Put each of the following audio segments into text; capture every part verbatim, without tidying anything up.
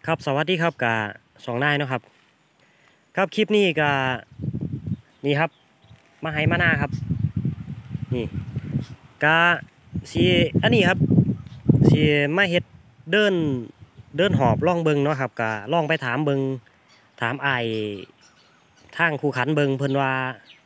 ครับสวัสดีครับกาสองนายเนาะครับครับคลิปนี้กานี่ครับมาให้มาหน้าครับนี่กาสีอันนี้ครับสีมาเฮ็ดเดินเดินหอบล่องเบิงเนาะครับกาล่องไปถามเบิงถามไอ้ทางคูขันเบิงเพิ่นว่า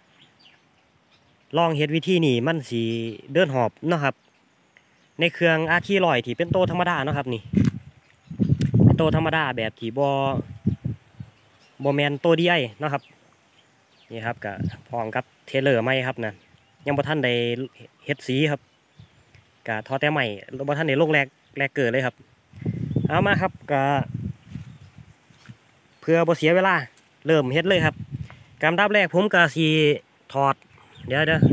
ล่องเฮ็ดวิธีนี่มันสีเดินหอบเนาะครับในเครื่องอาคีลอยที่เป็นโตธรรมดาเนาะครับนี่โตธรรมดาแบบที่บอบอแมนโตดีไอเนาะครับนี่ครับกับพร้อมกับเทเลอร์ไหมครับนะยังบ่ท่านได้เฮ็ดสีครับกับทอแต่ใหม่บ่ท่านได้ลงแรกแรกเกิดเลยครับเอามาครับกับเพื่อบ่เสียเวลาเริ่มเฮ็ดเลยครับการดับแรกผมกับสีถอดเดี๋ยวเดี๋ยว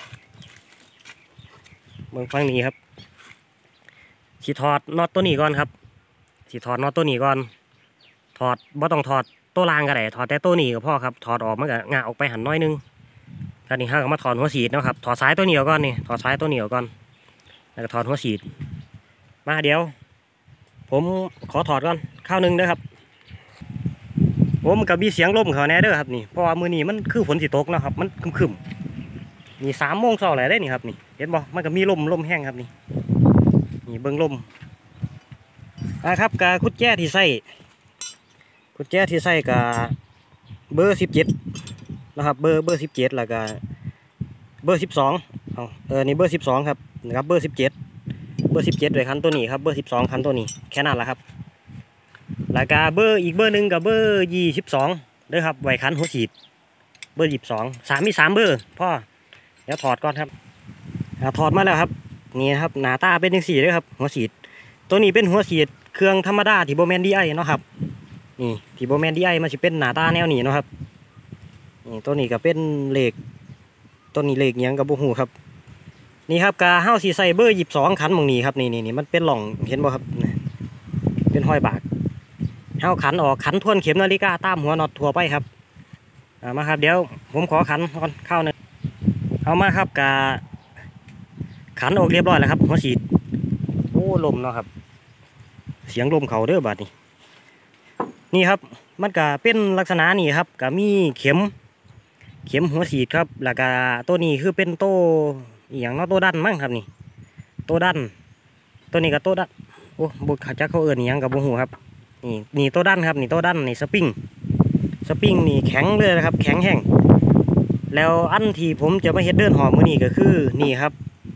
เบิ่งฟังนี้ครับสีถอดน็อตตัวนี้ก่อนครับสีถอดน็อตตัวนี้ก่อนถอดบ่ต้องถอดตัวรางก็ได้ถอดแต่ตัวนี้ก็พอครับถอดออกมันก็งาออกไปหันน้อยนึงตอนนี้ห้าก็มาถอดหัวฉีดนะครับถอดสายตัวเหนียวก่อนนี่ถอดสายตัวเหนียวก่อนแล้วก็ถอดหัวฉีดมาเดี๋ยวผมขอถอดก่อนข้าวนึงเด้อครับผมกับมีเสียงลมเขาแน่เด้อครับนี่เพราะว่ามือนี้มันคือฝนสิตกนะครับมันคึมๆนี่สามโมงเช้าอะไรได้นี่ครับนี่เห็นบ่มันก็มีลมลมแห้งครับนี่นี่เบิ้งลมอ่ะครับกาคุดแจ้ที่ใส่กุญแจที่ใส่กับเบอร์สิบเจ็ดนะครับเบอร์เบอร์สิบเจ็ดแล้วก็เบอร์สิบสองเอาเออนี่เบอร์สิบสองครับนะครับเบอร์สิบเจ็ดเบอร์สิบเจ็ดเลยคันตัวนี้ครับเบอร์สิบสองคันตัวนี้แค่นั้นแหละครับแล้วก็เบอร์อีกเบอร์หนึ่งกับเบอร์ยี่สิบสองด้วยครับไว้คันหัวฉีดเบอร์ยี่สิบสองสามมีสามเบอร์พ่อเดี๋ยวถอดก่อนครับถอดมาแล้วครับนี่ครับหน้าตาเป็นยังสี่เลยครับหัวฉีดตัวนี้เป็นหัวฉีดเครื่องธรรมดาที่โบแมนดีไอเนาะครับนี่ที่โบแมนดีไอมันจะเป็นหน้าตาแนวนี้เนาะครับนี่ตัวนี้ก็เป็นเหล็กตัวนี้เหล็กยังกับบุหูครับนี่ครับกาเฮ้าสีใส่เบอร์หยิบสองขันมองนี้ครับนี่นี่นี่มันเป็นหล่องเห็นบ่ครับเป็นห้อยบากเฮ้าขันออกขันทวนเข็มนาฬิกาตามหัวน็อตทั่วไปครับเอามาครับเดี๋ยวผมขอขันก่อนเข้าหนึ่งเอามาครับกาขันออกเรียบร้อยแล้วครับหัวฉีดโอ้ลมเนาะครับเสียงลมเขาเด้อบาดนี้นี่ครับมันก็เป็นลักษณะนี้ครับก็มีเข็มเข็มหัวฉีดครับแล้วก็ตัวนี้คือเป็นโต้อย่างนอตัวดันมั้งครับนี่โต้ดันตัวนี้ก็โต้ดันโอ้บุกจักเขาเอื่นอย่างกับบุหูครับนี่นี่โต้ดันครับนี่โต้ดันนี่สปริงสปริงนี่แข็งเลยนะครับแข็งแห้งแล้วอันที่ผมจะมาเฮ็ดเดินหอมมือนี้ก็คือนี่ครับ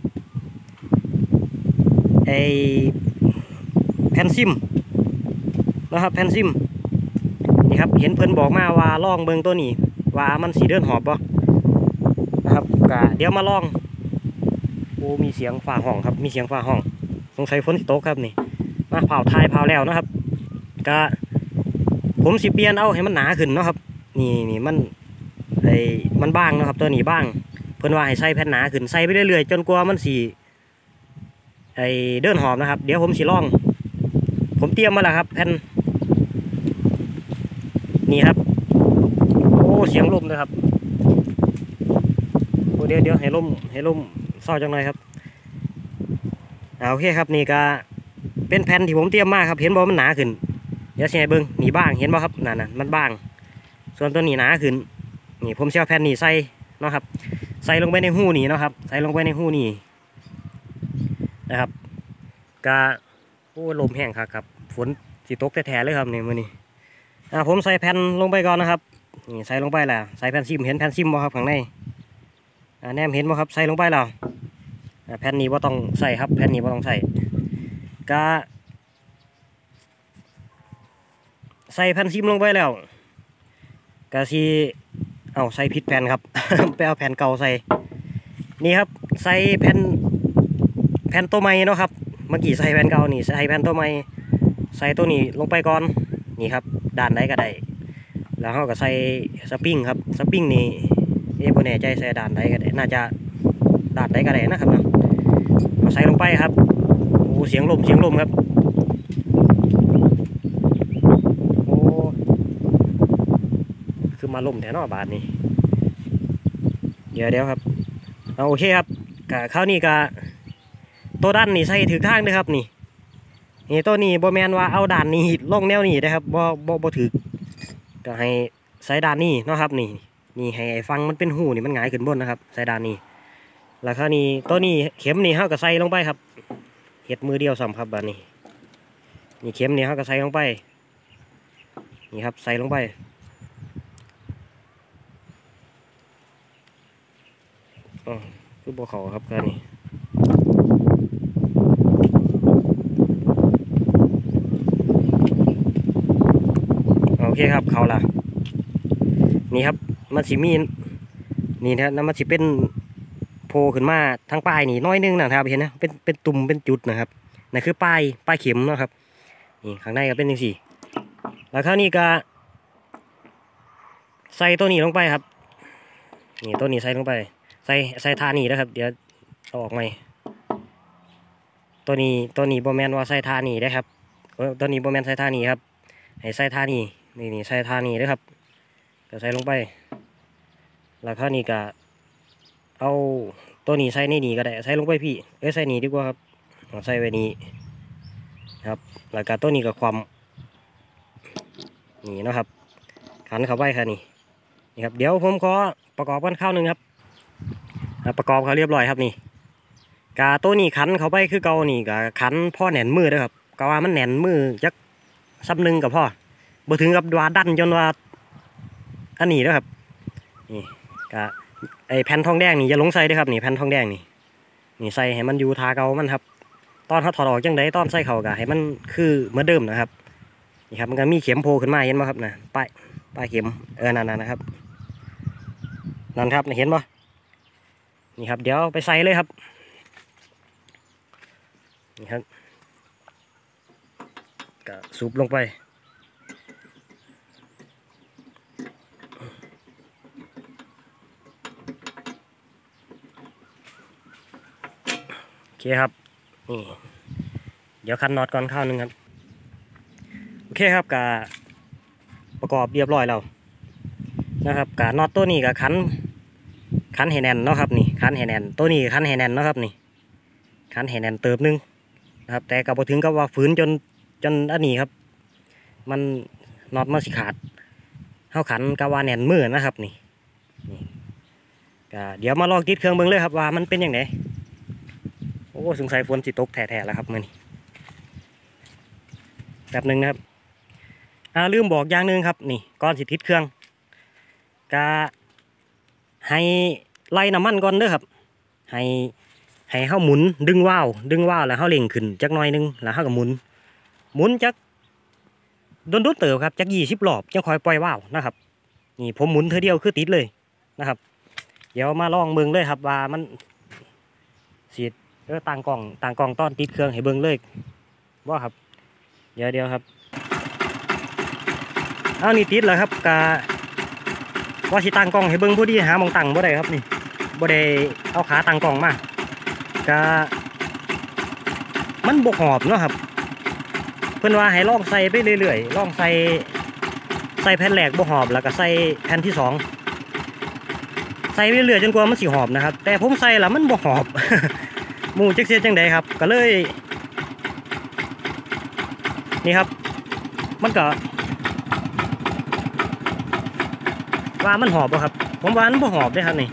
ไอแผ่นซิมนะครับแผ่นซิมนี่ครับเห็นเพิ่นบอกมาว่าล่องเบิงตัวนี้ว่ามันสีเดินหอบป่ะนะครับกะเดี๋ยวมาล่องโอ้มีเสียงฝ่าห้องครับมีเสียงฝ่าห้องสงสัยฝนตกครับนี่มาเผาทายเผาแล้วนะครับกะผมสิเปลี่ยนเอาให้มันหนาขึ้นเนาะครับนี่นี่มันไอ้มันบางเนาะครับตัวนี้บางเพิ่นว่าให้ใส่แผ่นหนาขึ้นใส่ไปเรื่อยๆจนกว่ามันสีไอ้เดินหอบนะครับเดี๋ยวผมสิล่องผมเตรียมมาแล้วครับแผ่นนี่ครับโอ้เสียงลมเลยครับโอ้เดี๋ยวเดี๋ยวให้ลมให้ลมเศร้าจังเลยครับโอเคครับนี่ก็เป็นแผ่นที่ผมเตรียมมาครับเห็นบ่มันหนาขึ้นเดี๋ยวเสียเบิ้งนี่บ้างเห็นบ่ครับนั่นน่ะมันบ้างส่วนตัวนี้หนาขึ้นนี่ผมเชื่อแผ่นนี้ใส่เนาะครับใส่ลงไปในหูนี่เนาะครับใส่ลงไปในหูนี่นะครับก็โอ้ลมแห้งครับครับฝนสิตกแท้ๆเลยครับนี่มื้อนี้อ่าผมใส่แผ่นลงไปก่อนนะครับนี่ใส่ลงไปแล้วใส่แผ่นซิมเห็นแผ่นซิมบ่ครับข้างในอ่าแนมเห็นบ่ครับใส่ลงไปแล้วอ่าแผ่นนี้บ่ต้องใส่ครับแผ่นนี้บ่ต้องใส่ก็ใส่แผ่นซิมลงไปแล้วก็สิเอาใส่ผิดแผ่นครับ ไปเอาแผ่นเก่าใส่นี่ครับใส่แผ่นแผ่นตัวใหม่เนาะครับเมื่อกี้ใส่แผ่นเก่านี่ใส่แผ่นตัวใหม่ใส่ตัวนี้ลงไปก่อนนี่ครับด้านไหนก็ได้แล้วเขาก็ใส่สปริงครับสปริงนี่เอ๊ะบ่แน่ใจใส่ด้านไหนก็ได้น่าจะด้านไหนก็ได้นะครับเนาะเอาใส่ลงไปครับโอ้เสียงลมเสียงลมครับโอ้คือมาลมแถวนอบาทนี่เดี๋ยวเดี๋ยวครับเอาโอเคครับกะข้าวนี่กะตัวด้านนี่ใส่ถือข้างด้วยครับนี่นี่ตัวนี้บ่แมนว่าเอาด่านนี้ลงแนวนี้นะครับบ่บ่บ่ถือก็ให้ใส่ด่านนี้เนาะครับนี่นี่ให้ฟังมันเป็นหูนี่มันหงายขึ้นบนนะครับใส่ด่านนี้แล้วคราวนี้ตัวนี้เข็มนี่เฮาก็ใส่ลงไปครับเฮ็ดมือเดียวซ้ำครับแบบนี้นี่เข็มนี่เฮาก็ใส่ลงไปนี่ครับใส่ลงไปอ๋อคือบ่เข้าครับคราวนี้โอเคครับเขาละนี่ครับมันสิมีนี่นะมันสิเป็นโผล่ขึ้นมาทางปลายนี่น้อยนึงนะครับเห็นนะเป็นเป็นตุ่มเป็นจุดนะครับนั่นคือปลายปลายเข็มนะครับนี่ข้างในก็เป็นอย่างสี่แล้วคราวนี้ก็ใส่ตัวนี้ลงไปครับนี่ตัวนี้ใส่ลงไปใส่ใส่ท่านี้นะครับเดี๋ยวเอาออกไหมตัวนี้ตัวนี้โบแมนว่าใส่ท่านี้ได้ครับตัวนี้โบแมนใส่ท่านี้ครับให้ใส่ท่านี้นี่นี่ใส่ท่านี้ด้วยครับก็ใส่ลงไปแล้วคราวนี้ก็เอาตัวนี้ใส่ในนี้ก็ได้ใส่ลงไปพี่เอ้ยใส่นี้ดีกว่าครับใส่ไว้นี้ครับแล้วก็ตัวนี้กับความนี่นะครับขันเข้าไปค่ะนี่นี่ครับเดี๋ยวผมขอประกอบกันข้าวหนึ่งครับประกอบเขาเรียบร้อยครับนี่กาตัวนี้ขันเข้าไปคือเกานี่กาขันพ่อแหนนมือด้วยครับกาว่ามันแหนนมือจักซับหนึ่งกับพ่อบ่ถึงกับว่าดันจนว่าอันนี้ด้วยครับนี่กาไอแผ่นทองแดงนี่อย่าลงใส่ด้วยครับนี่แผ่นทองแดงนี่นี่ใส่ให้มันอยู่ทาเกามันครับตอนเขาถอดออกจังไดตอนใส่เขากะให้มันคือเหมือนเดิมนะครับนี่ครับมันก็มีเข็มโผล่ขึ้นมาเห็นไหมครับนะป้ายป้ายเข็มเออนั่นนะครับนั่นครับเห็นปะนี่ครับเดี๋ยวไปใส่เลยครับนี่ครับก็สูบลงไปโอเคครับนี่เดี๋ยวคันน็อตก่อนข้าวนึงครับโอเคครับกะประกอบเรียบร้อยแล้วนะครับกะน็อตตัวนี้กับคันคันให้แน่นเนาะครับนี่คันให้แน่นตัวนี้คันให้แน่นเนาะครับนี่คันให้แน่นเติมนึงนะครับแต่กับพอถึงกับว่าฝืนจนจนอันนี้ครับมันน็อตมันสิขาดเข้าขันกะว่าแน่นมือนะครับนี่นี่กะเดี๋ยวมาลองติดเครื่องเบิ้งเลยครับว่ามันเป็นยังไงโอ้สงสัยฝนสิตกแท้ๆแล้วครับมื่อนี้แบบหนึ่งนะครับอ่าลืมบอกอย่างหนึ่งครับนี่ก่อนสิติดเครื่องกะให้ไล่น้ำมันก่อนเด้อครับให้ให้เข้าหมุนดึงว่าวดึงว่าวแล้วเข้าเล่งขึ้นจักหน่อยนึงแล้วเข้ากับหมุนหมุนจักโดนโดนเติบครับจักยี่สิบรอบจะคอยปล่อยว่าวนะครับนี่ผมหมุนเธอเดียวคือติดเลยนะครับเดี๋ยวมาลองเบิ่งเลยครับว่ามันสีเออต่างกล่องต่างกล่องตอนติดเครื่องให้เบิ่งเลยว่าครับเดี๋ยวเดี๋ยวครับเอานี่ติดแล้วครับกะว่าสิต่างกล่องให้เบิ่งผู้ดีหามองตั้งบ่ได้ครับนี่บ่ได้เอาขาต่างกล่องมากะมันบกหอบเนาะครับเพื่อนว่าให้ลองใส่ไปเรื่อยๆลองใส่ใส่แผ่นแรกบกหอบแล้วก็ใส่แผ่นที่สองใส่ไปเรื่อยจนกว่ามันสิหอบนะครับแต่ผมใส่แล้วมันบกหอบหมู่จักเสียจังใดครับก็เลยนี่ครับมันก็ว่ามันหอบป่ะครับผมว่ามันบกหอบได้ครับนี่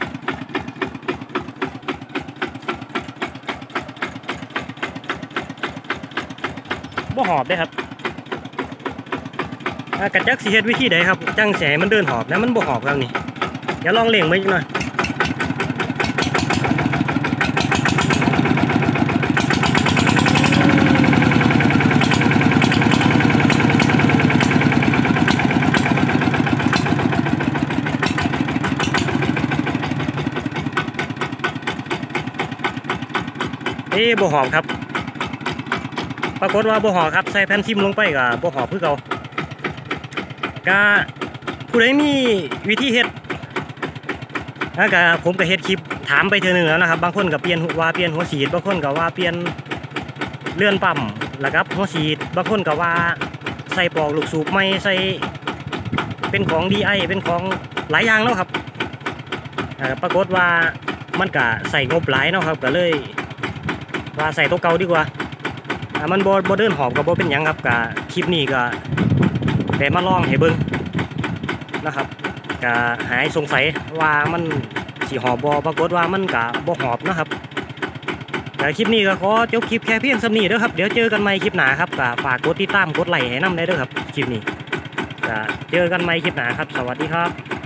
บ่หอบได้ครับกระจักสีเฮ็ดวิธีใดครับจังแสมันเดินหอบนะมันบ่หอบครับนี่เดี๋ยวลองเล่งไว้หน่อยเอ๊ะบ่หอบครับปรากฏว่าบ่หอบครับใส่แผ่นซิมลงไปกับบ่หอบเพื่อเขากะผู้ใดมีวิธีเฮ็ดแล้วก็ผมก็เฮ็ดคลิปถามไปเทื่อนึงแล้วนะครับบางคนก็เปลี่ยนว่าเปลี่ยนหัวฉีดบางคนก็ว่าเปลี่ยนเลื่อนปั๊มแล้วครับหัวฉีดบางคนก็ว่าใส่ปลอกลูกสูบไม่ใส่เป็นของ ดี ไอ เป็นของหลายอย่างแล้วครับปรากฏว่ามันก็ใส่งบหลายเนาะครับก็เลยว่าใส่ตัวเก่าดีกว่าถ้ามันบ่บ่เดินหอบก็บ่เป็นหยังครับก็คลิปนี้ก็ได้มาลองให้เบิ่งนะครับก็หายสงสัยว่ามันสิหอบบ่ปรากฏว่ามันก็บ่หอบนะครับแต่คลิปนี้ก็ขอจบคลิปแค่เพียงส่ำนี้เด้อครับเดี๋ยวเจอกันใหม่คลิปหน้าครับก็ฝากกดติดตามกดไลค์ให้นำได้เด้อครับคลิปนี้ก็เจอกันใหม่คลิปหน้าครับสวัสดีครับ